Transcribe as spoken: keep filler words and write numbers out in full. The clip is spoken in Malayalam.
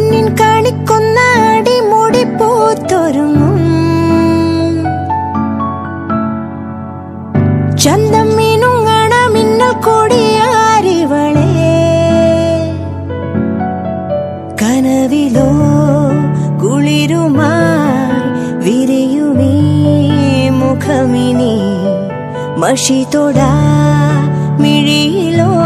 പെണ്ണിൻ കാണിക്കുന്ന അടിമുടി പൂത്തൊരുങ്ങും ചന്തം മീനുങ്ങണ മിന്നൽ കൊടിയാരിവളെ കനവിലോ കുളിരുമായി വിരിയുമീ മുഖമിനി മഷി തൊടാ മിഴിയിലോ